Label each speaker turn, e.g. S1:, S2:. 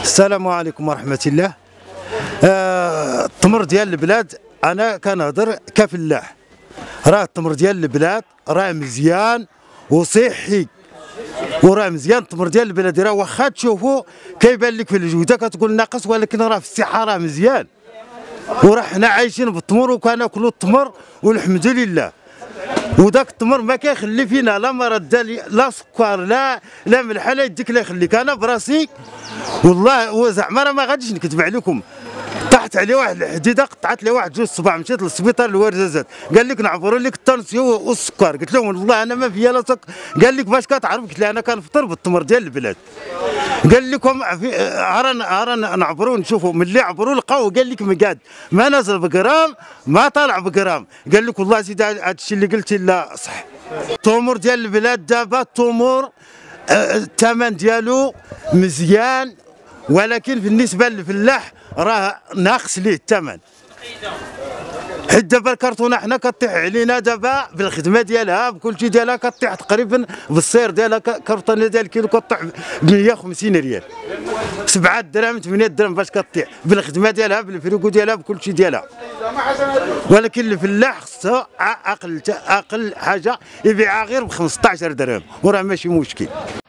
S1: السلام عليكم ورحمة الله. التمر ديال البلاد أنا كنهضر كفلاح. راه التمر ديال البلاد راه مزيان وصحي وراه مزيان. التمر ديال البلاد راه واخا تشوفوا كيبان لك في الجودة كتقول ناقص، ولكن راه في الصحة راه مزيان. وراه حنا عايشين بالتمر وكناكلوا التمر والحمد لله. وداك التمر ما كيخلي فينا لا مرض لا سكر لا ملح لا يديك لا يخليك. انا براسي والله وزعما راه ما غاديش نكذب عليكم، طاحت عليه واحد الحديده قطعت لي واحد جوج صباع، مشيت للسبيطار الورزازات قال لك نعبروا لك التنسيون والسكر. قلت لهم والله انا ما فيا لا سكر. قال لك باش كتعرف؟ قلت له انا كنفطر بالتمر ديال البلاد. قال لكم عرنا نعبروا نشوفوا. ملي عبروا لقاو قال لك مقاد ما نازل بجرام ما طالع بجرام. قال لك والله سيدي هذا الشيء اللي قلتي لا صح. التمر ديال البلاد دابا التمر الثمن ديالو مزيان، ولكن بالنسبه للفلاح راه ناقص ليه الثمن. حيت دابا الكرتونه حنا كطيح علينا دابا بالخدمه ديالها بكل شيء ديالها كطيح تقريبا بالصير ديالها. كرتونه ديال الكيلو كطيح ب 150 ريال، 7 دراهم 8 دراهم باش كطيح بالخدمه ديالها بالفريكو ديالها بكل شيء ديالها. ولكن الفلاح خصو اقل حاجه يبيعها غير ب 15 درهم وراه ماشي مشكل.